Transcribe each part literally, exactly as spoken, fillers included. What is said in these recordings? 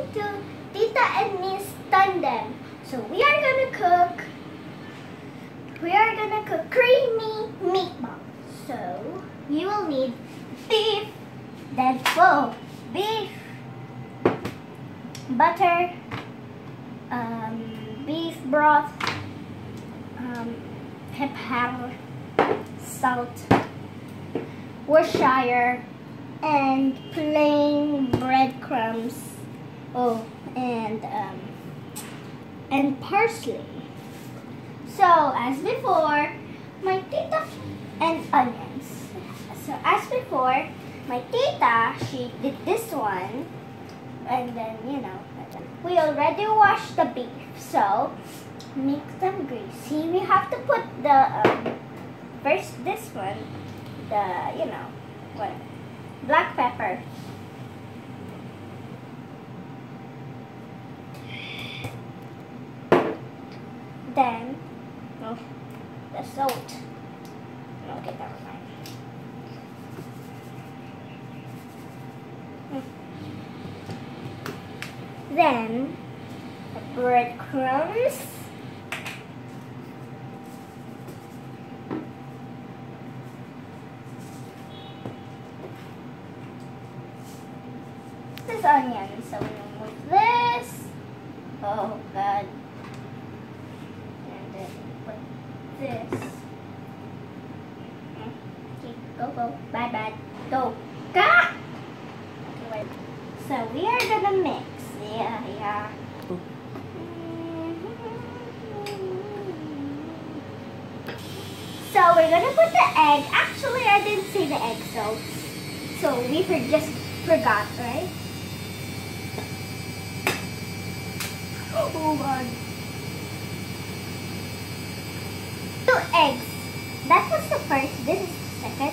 to Tita and me stun them. So we are gonna cook. We are gonna cook creamy meatballs. So you will need beef, then whoa, beef, butter, um, beef broth, um, pepper, salt, Worcestershire, and plain breadcrumbs. Oh, and um, and parsley. So as before, my tita and onions. So as before, my tita, she did this one, and then you know, we already washed the beef. So make them greasy. We have to put the um, first this one, the you know what, black pepper. Then, oh, the salt. Okay, never mind. Then, the breadcrumbs. This is onion, so we remove this. Oh, God. And then put this. Okay, go, go. Bye, bye. Go. Ka! Okay, wait. So we are gonna mix. Yeah, yeah. So we're gonna put the egg. Actually, I didn't say the egg, so so we for just forgot, right? Oh God. Two eggs. That was the first. This is the second.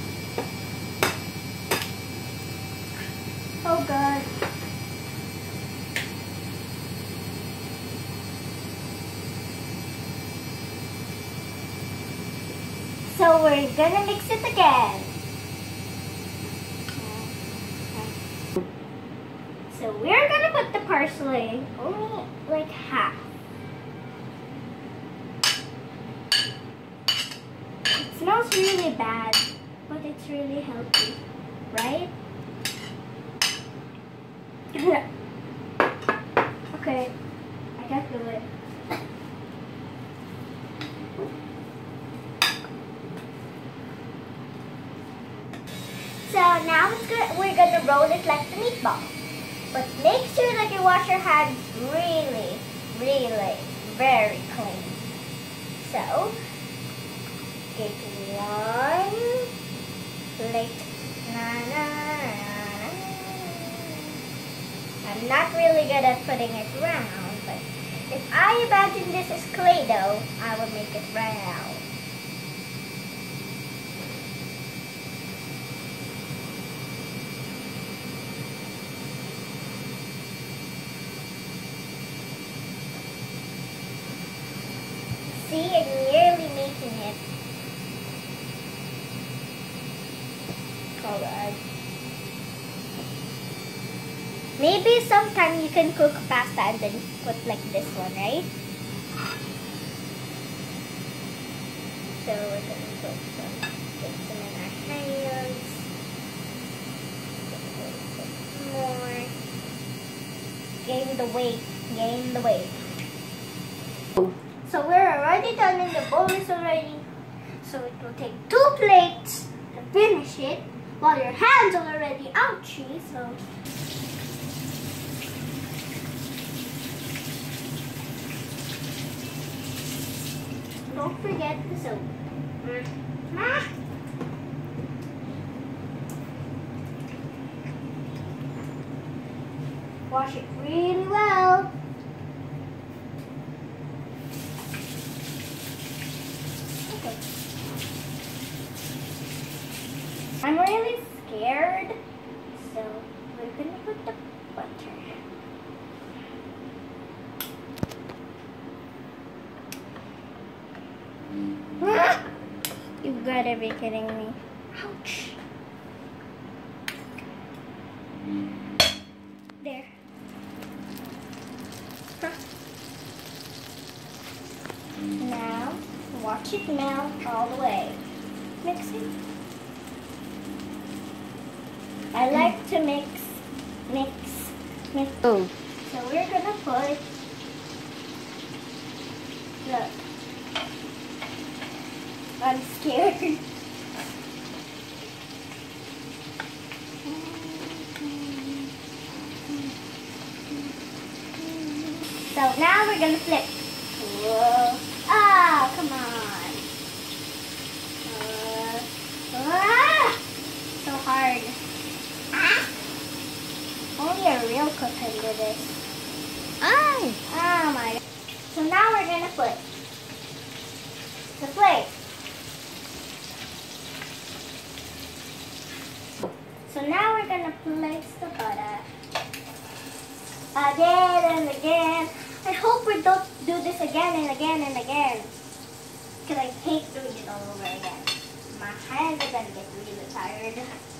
Oh God. So we're gonna mix it again. So we're gonna put the parsley, only like half. It smells really bad, but it's really healthy, right? Okay, I can't do it. So now it's good. We're gonna roll it like the meatball. But make sure that you wash your hands really, really, very clean. So, get one plate. Na, na, na, na. I'm not really good at putting it round, but if I imagine this is clay dough, I will make it round. See, I'm nearly making it. Oh God. Maybe sometime you can cook pasta and then put like this one, right? So we're gonna put some, get some in our hands. Put more. Gain the weight. Gain the weight. So we're already done and the bowl is already. So it will take two plates to finish it while your hands are already ouchy. So don't forget the soap. Ah. Wash it really well. Okay. I'm really scared, so we're gonna put the butter. You've got to be kidding me. Ouch. There. watch it melt all the way. Mix it. I like to mix, mix, mix. Oh. So we're gonna put, look, I'm scared. So now we're gonna flip. Whoa. Ah, come on. Uh, ah, so hard. Ah. Only a real cook can do this. Ay! Oh my god. So now we're gonna put the plate. So now we're gonna place the butter again and again. I hope we don't do this again and again and again. Because I hate doing it all over again. My hands are gonna get really tired.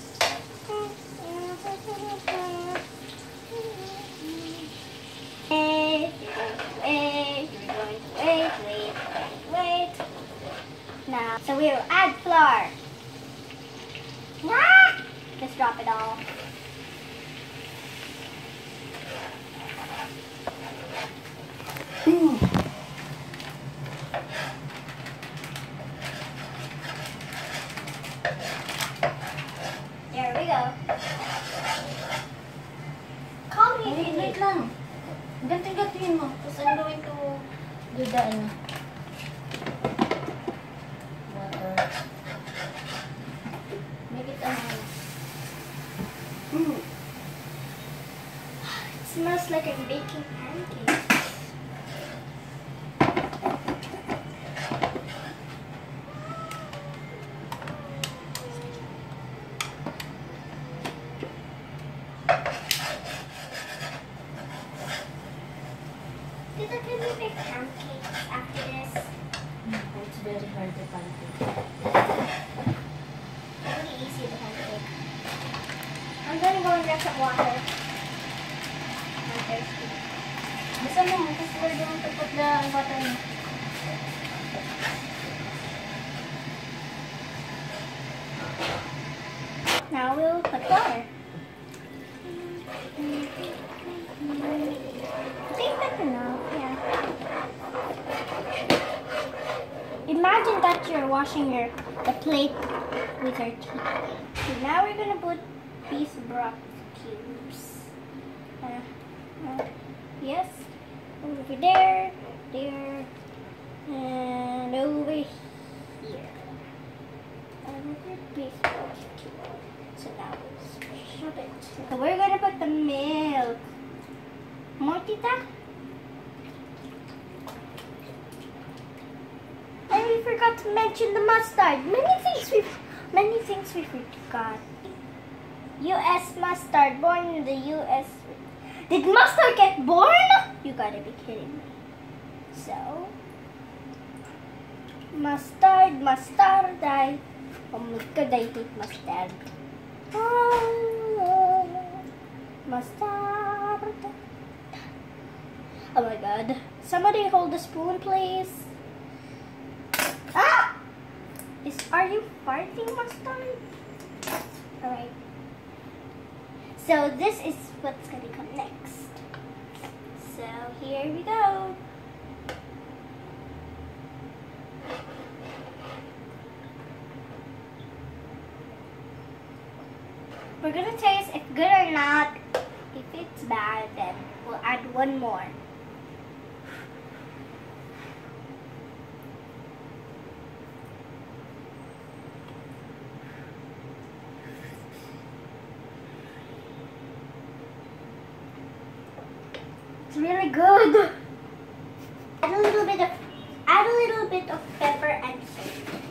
Wait, wait, you're going to wait, wait, wait, wait. Now, so we will add flour. Ah! Just drop it all. Ooh. There we go. Call me if you Wait, need. wait lang. Ganti-gantiin mo. Tapos I'm going to do the ano. Water. Make it ano. Mm. It smells like I'm baking pancakes. Tita, can we make pancakes after this? It's very hard to pancake. Really easy to pancake. I'm gonna go and get some water. I'm thirsty. Basta mo, kasi we're going to put the water in. Now we'll put water. I think that's enough, yeah. Imagine that you're washing your the plate with your teeth. So now we're gonna put these broth cubes. Uh, uh, yes, over there, there, and over here. Another piece of broth cube. So now we'll shove it. So we're gonna put the milk. More, Tita? And we forgot to mention the mustard. Many things we, many things we forgot. U S mustard, born in the U S Did mustard get born? You gotta be kidding me. So, mustard, mustard, I, oh my god, I hate mustard. Oh, mustard. Oh my god. Somebody hold the spoon, please. Ah! Is, are you farting, mustard? Alright. So this is what's gonna come next. So here we go. We're gonna taste if good or not. If it's bad, then we'll add one more. It's really good. Add a little bit of add a little bit of pepper and salt.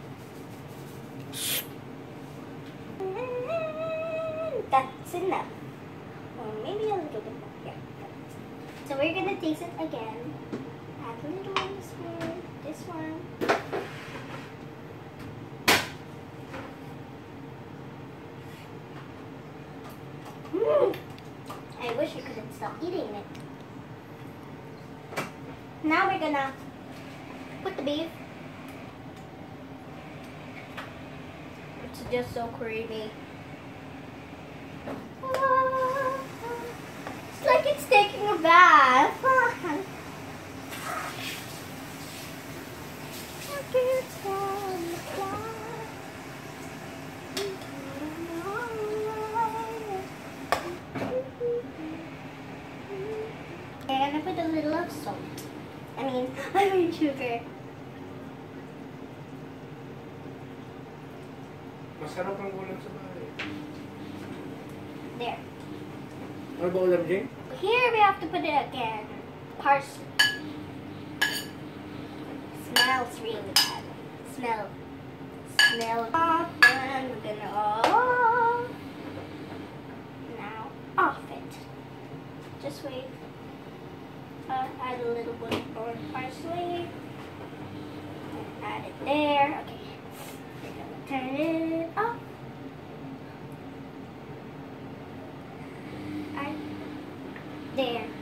That's enough. Or maybe a little bit more. Yeah. So we're gonna taste it again. Add a little one spoon. This one. Mm. I wish I couldn't stop eating it. Now we're gonna put the beef It's just so creamy. Ah, it's like it's taking a bath. I'm gonna put a little of salt. I mean, I mean sugar. Masarap ang ulam sa bahay. There. Ano ba ulam, Jing? Here we have to put it again. Parsley. Smells really bad. Smell. Smell. Off and we're gonna off. Now off it. Just wait. Uh, add a little bit more parsley. And add it there. Okay. We're gonna turn it off. I there.